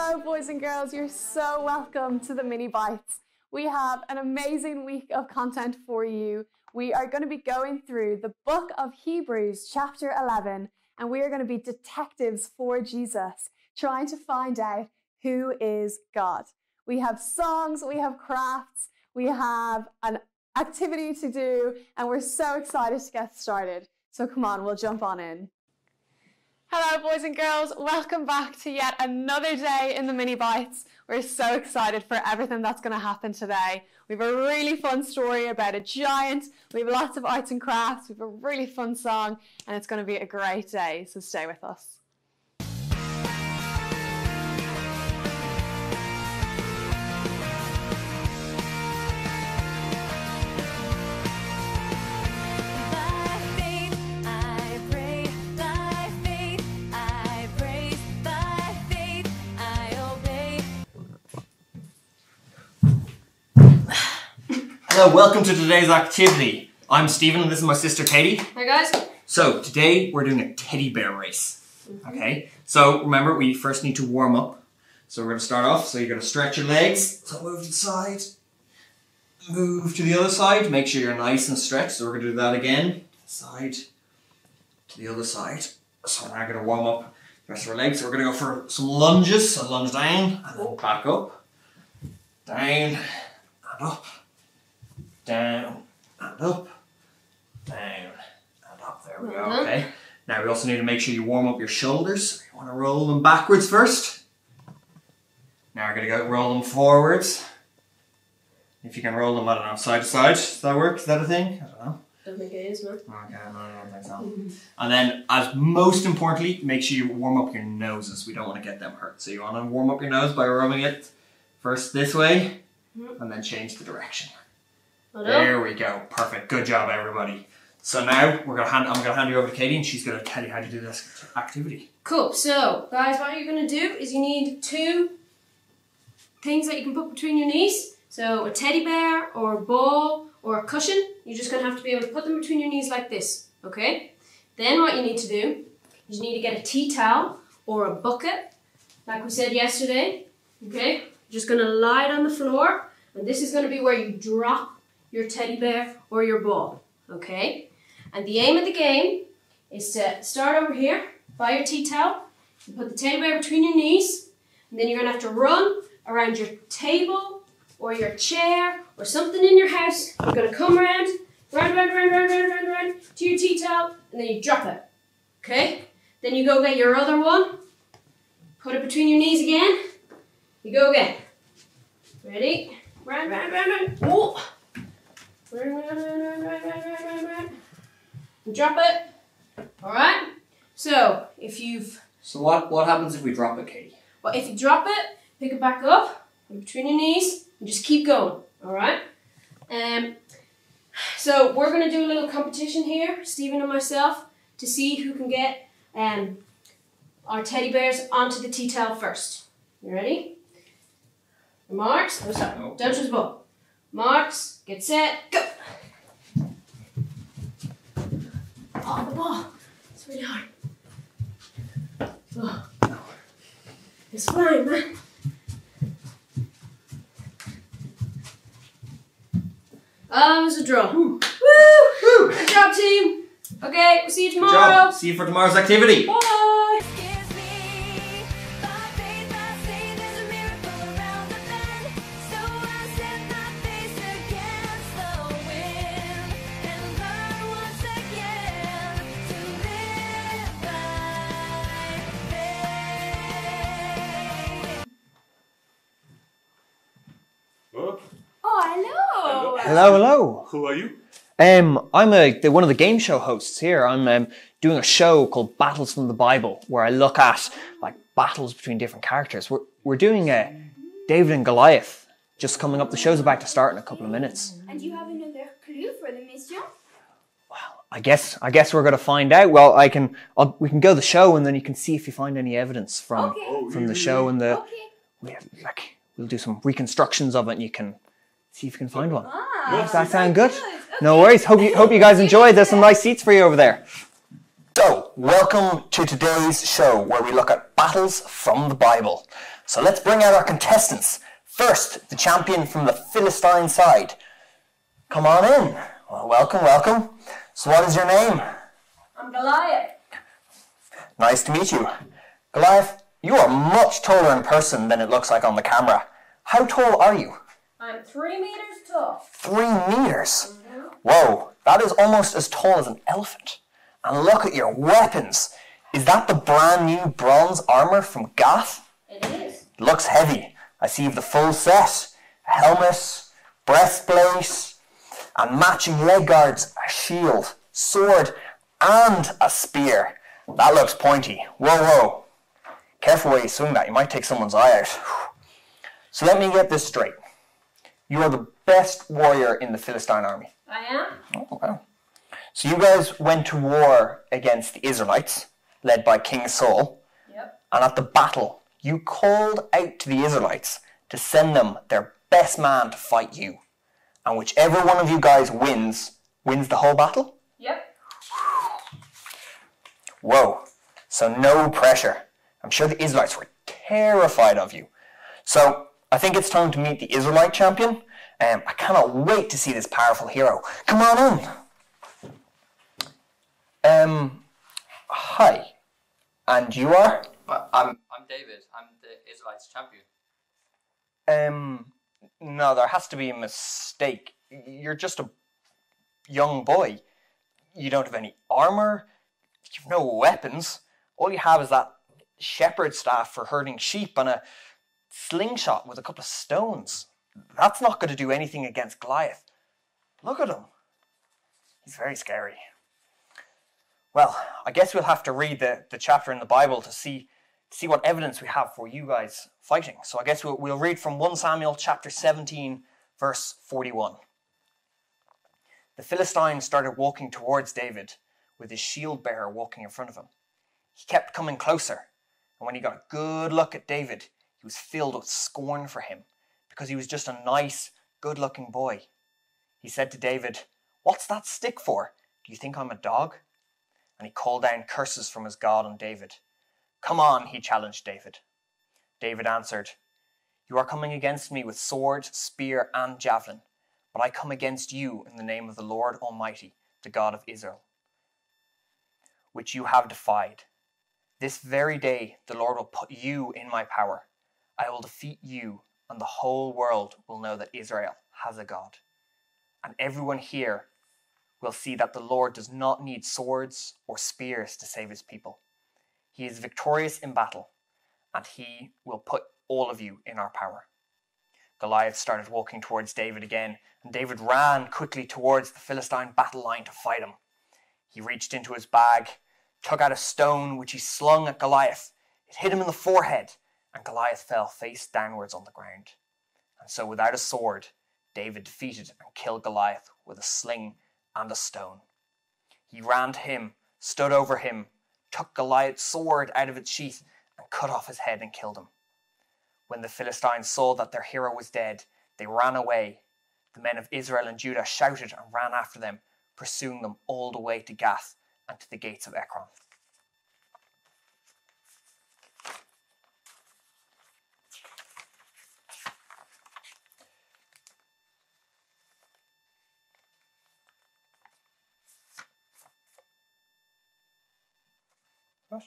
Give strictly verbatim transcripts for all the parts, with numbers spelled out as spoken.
Hello, boys and girls. You're so welcome to the Mini Bites. We have an amazing week of content for you. We are going to be going through the book of Hebrews, chapter eleven, and we are going to be detectives for Jesus, trying to find out who is God. We have songs, we have crafts, we have an activity to do, and we're so excited to get started. So come on, we'll jump on in. Hello, boys and girls. Welcome back to yet another day in the Mini Bites. We're so excited for everything that's going to happen today. We have a really fun story about a giant. We have lots of arts and crafts. We have a really fun song, and it's going to be a great day. So stay with us. Hello, welcome to today's activity. I'm Stephen and this is my sister Katie. Hi guys. So today we're doing a teddy bear race. Okay, so remember we first need to warm up. So we're going to start off, so you're going to stretch your legs. So move to the side, move to the other side, make sure you're nice and stretched. So we're going to do that again, side to the other side. So now we're going to warm up the rest of our legs. So we're going to go for some lunges. So lunge down and then back up, down and up. Down and up, down and up. There we go. Mm-hmm. Okay. Now we also need to make sure you warm up your shoulders. You want to roll them backwards first. Now we're going to go roll them forwards. If you can roll them, I don't know, side to side. Does that work? Is that a thing? I don't know. I don't think it is, man. Okay, no, I don't think so. Mm-hmm. And then, as most importantly, make sure you warm up your noses. We don't want to get them hurt. So you want to warm up your nose by rubbing it first this way, mm-hmm. and then change the direction. There we go. Perfect. Good job, everybody. So now we're gonna hand. I'm gonna hand you over to Katie, and she's gonna tell you how to do this activity. Cool. So, guys, what you're gonna do is you need two things that you can put between your knees. So a teddy bear, or a ball, or a cushion. You're just gonna have to be able to put them between your knees like this. Okay. Then what you need to do is you need to get a tea towel or a bucket, like we said yesterday. Okay. You're just gonna lie it on the floor, and this is gonna be where you drop your teddy bear or your ball, okay? And the aim of the game is to start over here by your tea towel, and put the teddy bear between your knees, and then you're gonna have to run around your table or your chair or something in your house. You're gonna come around, round, round, round, round, round, round, round to your tea towel, and then you drop it, okay? Then you go get your other one, put it between your knees again, you go again. Ready? Round, round, round, round. Whoa. Run, run, run, run, run, run, run, run. Drop it. Alright? So, if you've... So what, what happens if we drop it, Katie? Well, if you drop it, pick it back up, put it between your knees, and just keep going. Alright? Um, so, we're going to do a little competition here, Stephen and myself, to see who can get um, our teddy bears onto the tea towel first. You ready? Marks. Oh, sorry. Oh. Don't touch the ball. Marks, get set, go! Oh, the ball. It's really hard. Oh. It's flying, man. Oh, it was a draw. Woo! Woo! Good job, team. Okay, we'll see you tomorrow. Good job. See you for tomorrow's activity. Bye! Hello, hello. Who are you? Um, I'm a the, one of the game show hosts here. I'm um, doing a show called Battles from the Bible, where I look at like battles between different characters. We're we're doing a David and Goliath. Just coming up. The show's about to start in a couple of minutes. And you have another clue for the mission? Well, I guess I guess we're going to find out. Well, I can I'll, we can go to the show, and then you can see if you find any evidence from Okay. from the show and the. Okay. We have, like we'll do some reconstructions of it, and you can see if you can find one. Ah, Does that sound good? good. No worries. Hope you hope you guys enjoy. There's some nice seats for you over there. So, welcome to today's show where we look at battles from the Bible. So let's bring out our contestants. First, the champion from the Philistine side. Come on in. Well, welcome, welcome. So what is your name? I'm Goliath. Nice to meet you. Goliath, you are much taller in person than it looks like on the camera. How tall are you? I'm three meters tall. Three meters? Whoa, that is almost as tall as an elephant. And look at your weapons. Is that the brand new bronze armour from Gath? It is. Looks heavy. I see you've the full set. A helmet, breastplate, and matching leg guards, a shield, sword, and a spear. That looks pointy. Whoa, whoa. Careful where you swing that. You might take someone's eye out. So let me get this straight. You are the best warrior in the Philistine army. I am. Oh, wow. So you guys went to war against the Israelites, led by King Saul. Yep. And at the battle, you called out to the Israelites to send them their best man to fight you. And whichever one of you guys wins, wins the whole battle? Yep. Whoa. So no pressure. I'm sure the Israelites were terrified of you. So I think it's time to meet the Israelite champion. Um, I cannot wait to see this powerful hero. Come on in. Um, hi. And you are? But I'm I'm David. I'm the Israelites champion. Um, no, there has to be a mistake. You're just a young boy. You don't have any armor. You've no weapons. All you have is that shepherd staff for herding sheep and a slingshot with a couple of stones. That's not going to do anything against Goliath. Look at him. He's very scary. Well, I guess we'll have to read the, the chapter in the Bible to see see what evidence we have for you guys fighting. So I guess we'll, we'll read from First Samuel chapter seventeen, verse forty-one. The Philistine started walking towards David with his shield bearer walking in front of him. He kept coming closer, and when he got a good look at David, he was filled with scorn for him because he was just a nice, good-looking boy. He said to David, "What's that stick for? Do you think I'm a dog?" And he called down curses from his God on David. "Come on," he challenged David. David answered, "You are coming against me with sword, spear, and javelin, but I come against you in the name of the Lord Almighty, the God of Israel, which you have defied. This very day the Lord will put you in my power. I will defeat you, and the whole world will know that Israel has a God. And everyone here will see that the Lord does not need swords or spears to save his people. He is victorious in battle, and he will put all of you in our power." Goliath started walking towards David again, and David ran quickly towards the Philistine battle line to fight him. He reached into his bag, took out a stone which he slung at Goliath. It hit him in the forehead, and Goliath fell face downwards on the ground. And so without a sword, David defeated and killed Goliath with a sling and a stone. He ran to him, stood over him, took Goliath's sword out of its sheath, and cut off his head and killed him. When the Philistines saw that their hero was dead, they ran away. The men of Israel and Judah shouted and ran after them, pursuing them all the way to Gath and to the gates of Ekron. What?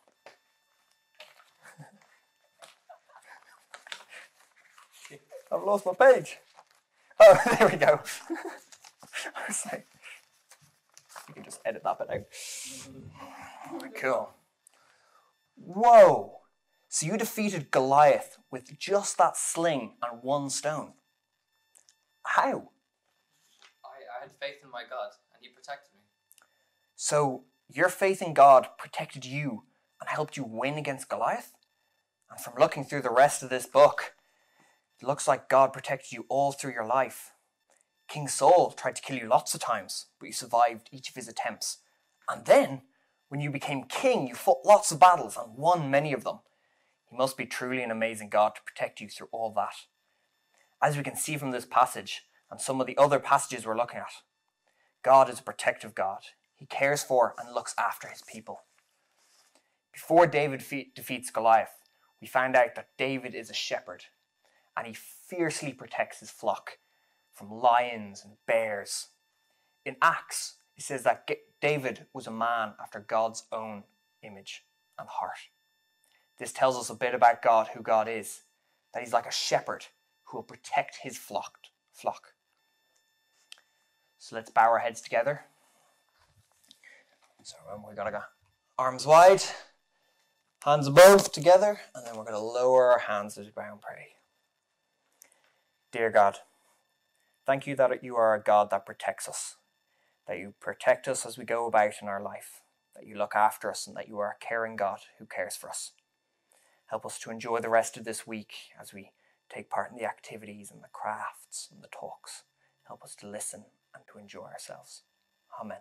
I've lost my page. Oh, there we go. I was like, you can just edit that bit out. Cool. Whoa. So you defeated Goliath with just that sling and one stone. How? I, I had faith in my God, and he protected me. So your faith in God protected you and helped you win against Goliath? And from looking through the rest of this book, it looks like God protected you all through your life. King Saul tried to kill you lots of times, but you survived each of his attempts. And then, when you became king, you fought lots of battles and won many of them. He must be truly an amazing God to protect you through all that. As we can see from this passage and some of the other passages we're looking at, God is a protective God. He cares for and looks after his people. Before David fe- defeats Goliath, we find out that David is a shepherd and he fiercely protects his flock from lions and bears. In Acts, it says that G- David was a man after God's own image and heart. This tells us a bit about God, who God is, that he's like a shepherd who will protect his flock. flock. So let's bow our heads together. So remember, we've got to go arms wide, hands above together, and then we're going to lower our hands as we bow and pray. Dear God, thank you that you are a God that protects us, that you protect us as we go about in our life, that you look after us, and that you are a caring God who cares for us. Help us to enjoy the rest of this week as we take part in the activities and the crafts and the talks. Help us to listen and to enjoy ourselves. Amen.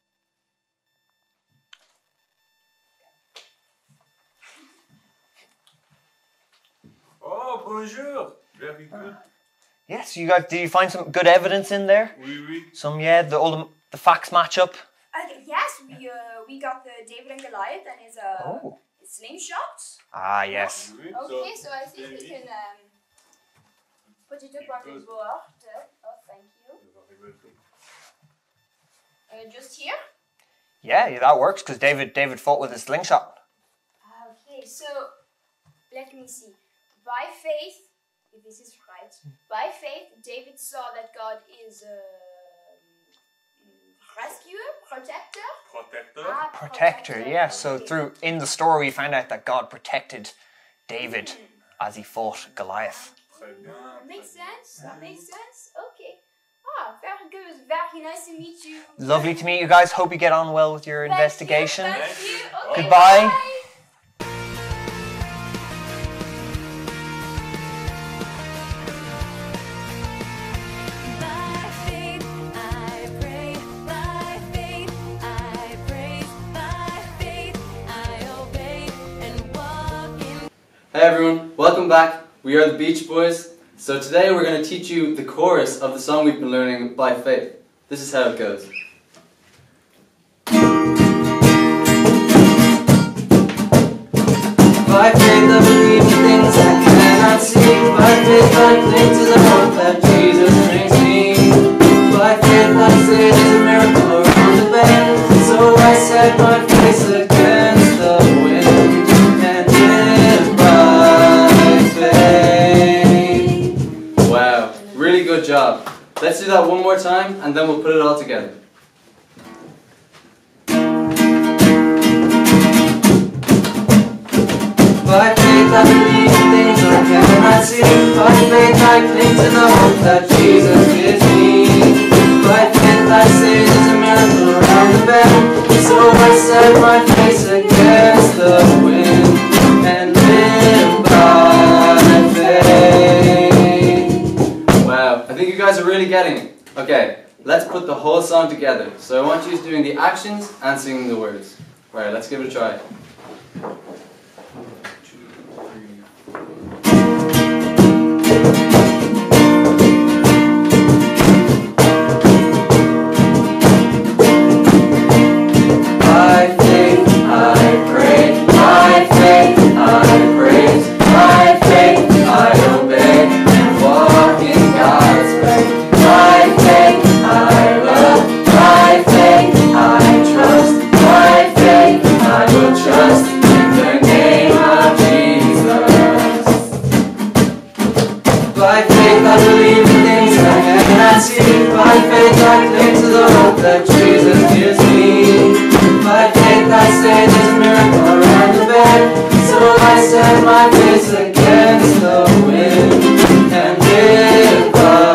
Oh, bonjour. Very good. Yes, you guys, did you find some good evidence in there? Oui, oui. Some, yeah, the all the, the facts match up. Okay, yes, we uh, we got the David and Goliath and his uh Oh. his slingshot. Ah, yes. Oui, oui. Okay, so I think we can um put it up on the board. Oh, thank you. Uh, just here. Yeah, yeah, that works because David David fought with a slingshot. Okay, so let me see. By faith, if this is right, by faith, David saw that God is a rescuer, protector. Protector. Ah, Protector, yeah. So Okay. through in the story we find out that God protected David as he fought Goliath. Très bien. That makes sense. That makes sense. Okay. Ah, very good. Very nice to meet you. Lovely to meet you guys. Hope you get on well with your Thank you, investigation. Thank you. Okay, Goodbye. bye. By faith I pray, by faith I praise, by faith I obey and walk in. Hey everyone, welcome back. We are the Beach Boys. So today we're going to teach you the chorus of the song we've been learning, By Faith. This is how it goes. By faith I believe in things I cannot see. By faith I cling to the hope that Jesus brings me. By faith I say there's a miracle around the bend. So I set my face against the wind and live by faith. Wow, really good job. Let's do that one more time and then we'll put it all together. By faith I believe in things I cannot see. By faith I cling to the hope that Jesus gives me. By faith I say there's a miracle around the bend. So I set my face against the wind and live by faith. Wow, I think you guys are really getting it. Okay, let's put the whole song together. So I want you doing the actions and singing the words. Alright, let's give it a try. By faith I pray, by faith I praise, by faith I obey and walk in God's way. By faith I love, by faith I trust, by faith I will trust in the name of Jesus. By faith I believe in things I cannot see, by faith I cling to the hope that Jesus gives me. By faith I say there's a miracle around the bend. So I set my face against the wind and live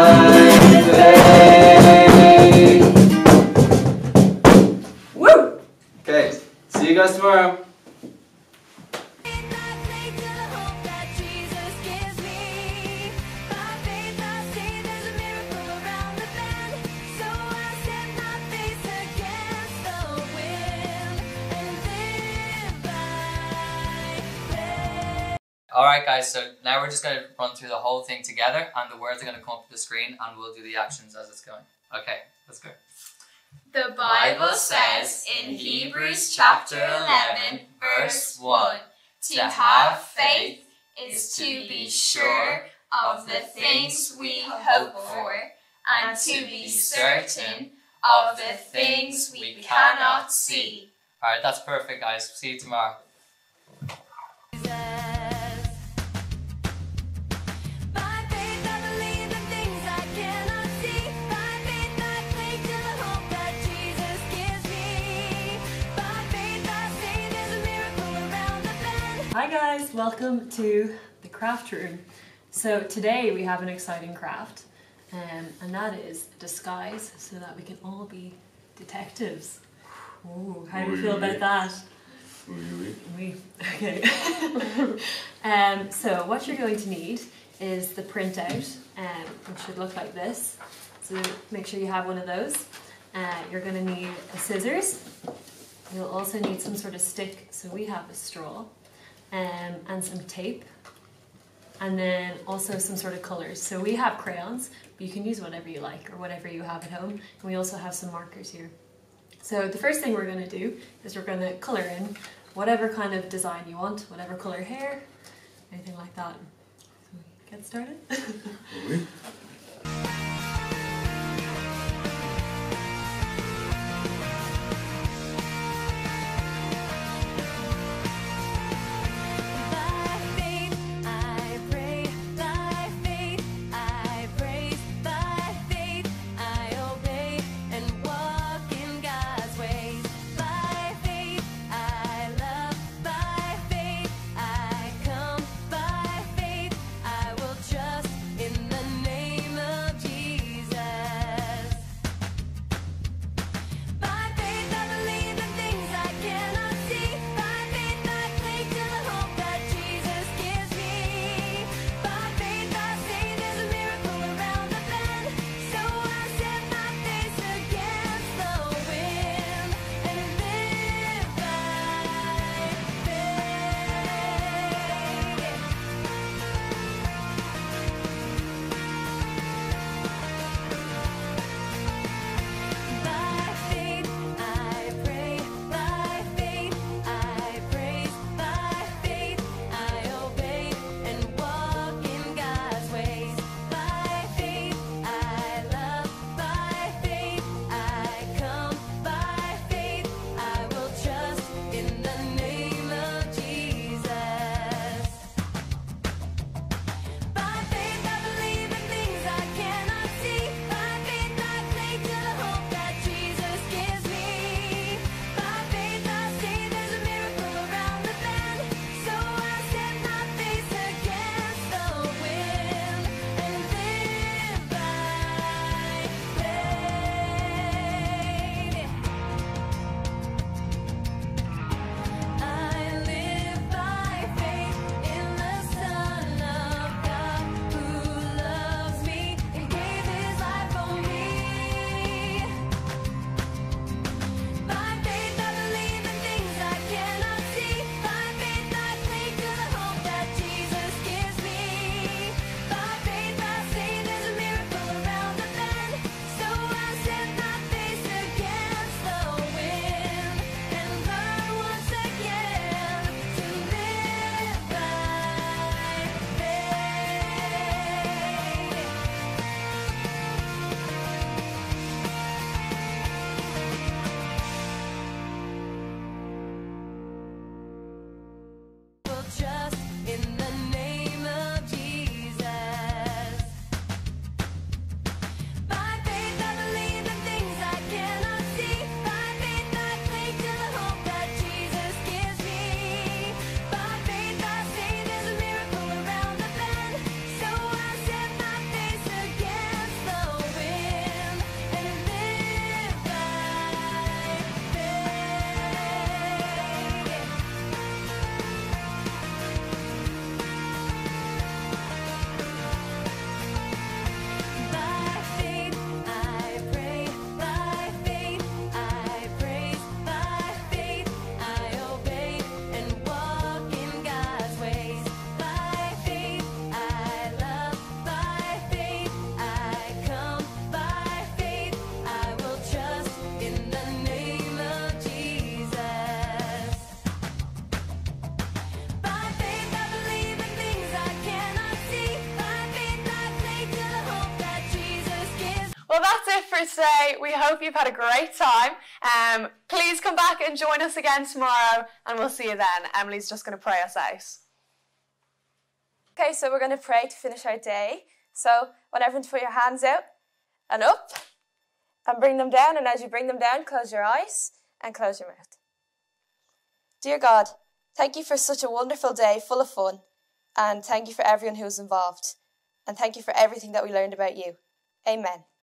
by faith. Woo! Okay, see you guys tomorrow. Faith I cling to the hope that Jesus gives me. By faith I see there's a miracle around the bend. So I set my face against the wind and live by faith. Alright guys, so now we're just going to run through the whole thing together and the words are going to come up to the screen and we'll do the actions as it's going. Okay, let's go. The Bible says in Hebrews chapter eleven, verse one, to have faith is to be sure of the things we hope for, and to be certain of the things we cannot see. Alright, that's perfect, guys. See you tomorrow. By faith I believe the things I cannot see. By faith I cling to the hope that Jesus gives me. By faith I say there's a miracle around the bend. Hi guys, welcome to the craft room. So today we have an exciting craft, um, and that is disguise, so that we can all be detectives. Ooh, how do you feel about that? Oui. Okay. um, so what you're going to need is the printout, um, which should look like this. So make sure you have one of those. Uh, you're going to need a scissors. You'll also need some sort of stick. So we have a straw, um, and some tape, and then also some sort of colours. So we have crayons, but you can use whatever you like or whatever you have at home. And we also have some markers here. So the first thing we're going to do is we're going to colour in whatever kind of design you want, whatever colour hair, anything like that. So we get started. By faith I pray, by faith I praise, by faith I obey and walk in God's ways. By faith I love, by faith I come, by faith I will trust in the name Well, that's it for today. We hope you've had a great time. Um, please come back and join us again tomorrow, and we'll see you then. Emily's just going to pray us out. Okay, so we're going to pray to finish our day. So I want everyone to put your hands out and up and bring them down. And as you bring them down, close your eyes and close your mouth. Dear God, thank you for such a wonderful day full of fun. And thank you for everyone who was involved. And thank you for everything that we learned about you. Amen.